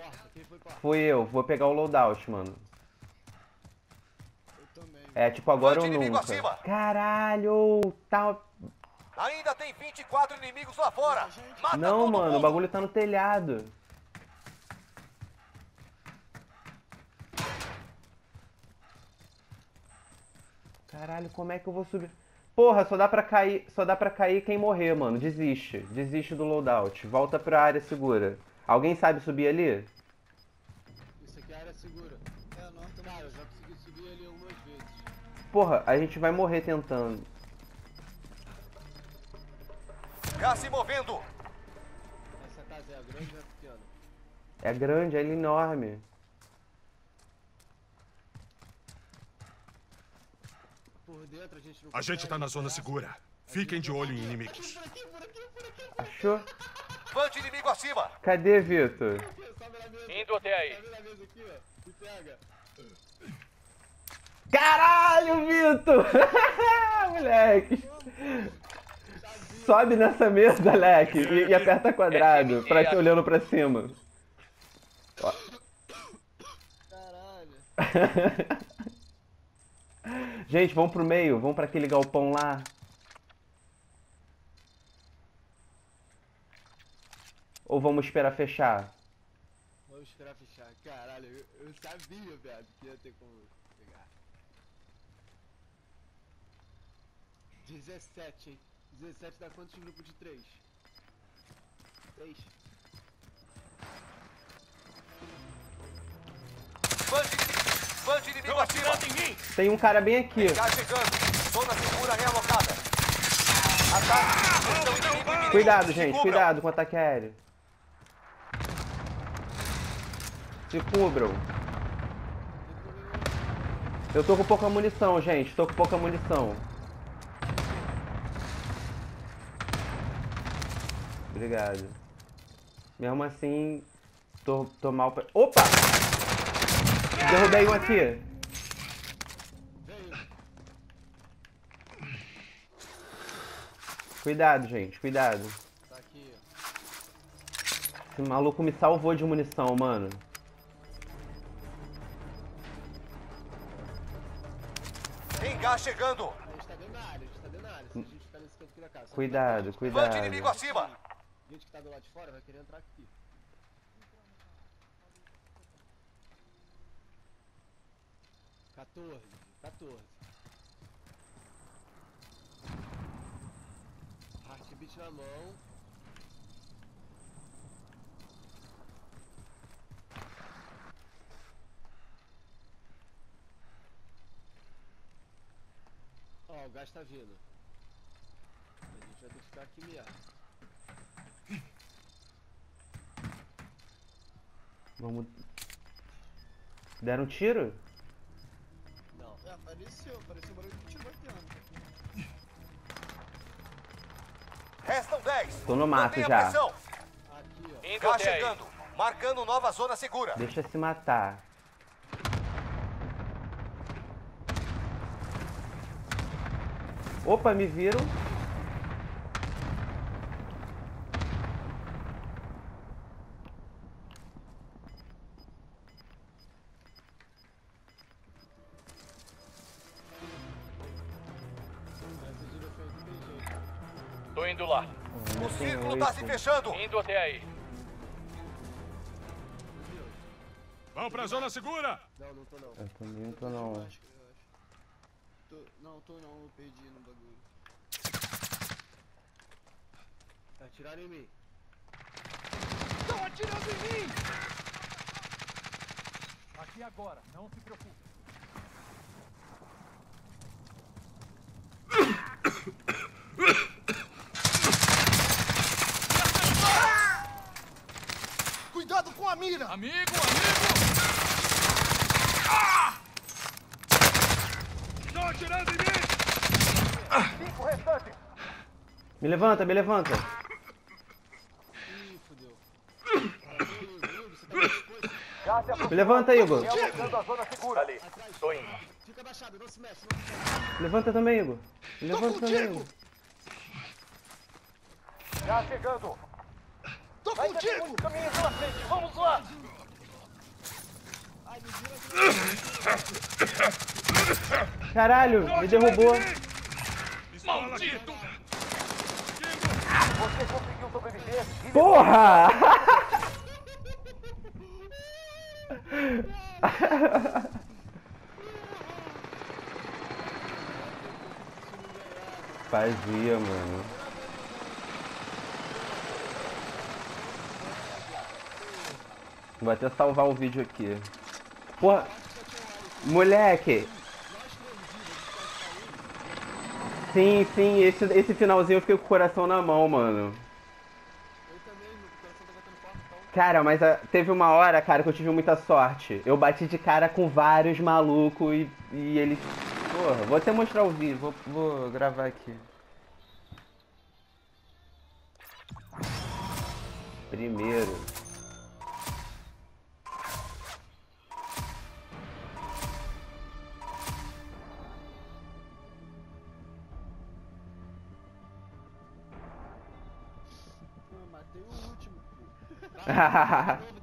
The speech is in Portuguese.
Fui eu, vou pegar o loadout, mano. Eu também. É, tipo, agora ou Inimigo nunca. acima. Caralho, tá... Ainda tem 24 inimigos lá fora. Mata Não, todo mano, o mundo. bagulho tá no telhado. Caralho, como é que eu vou subir? Porra, só dá pra cair quem morrer, mano. Desiste. Desiste do loadout. Volta pra área segura. Alguém sabe subir ali? Isso aqui é área segura. É, não, também. Cara, eu já consegui subir ali algumas vezes. Porra, a gente vai morrer tentando. Gás se movendo. Essa casa é grande ou é pequena? É grande, é enorme. Por dentro a gente não A gente tá na zona segura. Fiquem de olho em inimigos. Por aqui. Achou? Bande inimigo acima. Cadê, Vitor? Sobe na mesa. Indo até aí. Sobe na mesa aqui, ó. E pega. Caralho, Vitor! Moleque! Sobe nessa mesa, Alec, e aperta quadrado, pra te olhando pra cima. Caralho. Gente, vamos pro meio, vamos pra aquele galpão lá. Ou vamos esperar fechar? Vamos esperar fechar. Caralho, eu sabia, viado, que ia ter como pegar. 17, hein? 17 dá quantos grupos de 3? 3. Bande inimigo acima. Em mim! Tem um cara bem aqui. Gás chegando. Zona segura realocada. Ataque. Estão inimigo inimigo. Cuidado, Se gente, cubram. cuidado com o ataque aéreo. Se cubram. Eu tô com pouca munição, gente, tô com pouca munição. Obrigado. Mesmo assim, tô mal pra... Opa! Derrubei um aqui. Cuidado, gente, cuidado. Tá aqui, Esse maluco me salvou de munição, mano. Tem gás chegando. ó. A gente tá dentro da área, Se a gente ficar nesse canto aqui da casa. Cuidado, Bande cuidado. inimigo acima. A gente que tá do lado de fora vai querer entrar aqui. Quatorze. Heartbeat na mão. Ó, o gás tá vindo. A gente vai ter que ficar aqui mesmo. Vamos... Deram um tiro? Não. É, apareceu barulho de tiro batendo. Restam 10. Tô no mato Mantenha a já. pressão. Aqui, ó. Indo Gás até aí. chegando. Marcando nova zona segura. Deixa se matar. Opa, me viram. Tô indo lá. O círculo tá se fechando. Indo até aí. Vamos pra zona segura! Não tô não. Eu também não tô não. Eu acho. Tô não, eu perdi no bagulho. Atiraram em mim. Estão atirando em mim! Aqui agora, não se preocupe. Cuidado com a mira! Amigo! Estão atirando em mim! 5 restantes. Me levanta, me levanta. Ih, fodeu. Igor, você tá mais disposto? Gás se Me levanta, Igor. realocando a zona segura. Ali. Atrás. Tô indo. Fica abaixado, não se mexe, não se mexe. Me levanta também, Igor. Me levanta também, Igor. Gás chegando. Tô Ainda tem muitos caminhos pela frente. Vamos lá. Caralho, me derrubou. Pistola aqui. Você conseguiu sobreviver. Porra! Fazia, mano. Vou até salvar o vídeo aqui. Porra! Moleque! Sim, sim, esse finalzinho eu fiquei com o coração na mão, mano. Eu também, meu coração tá batendo forte, então. Cara, mas teve uma hora, cara, que eu tive muita sorte. Eu bati de cara com vários malucos e eles. Porra, vou até mostrar o vídeo, vou gravar aqui. Primeiro. Pô, matei o último, pô. De novo,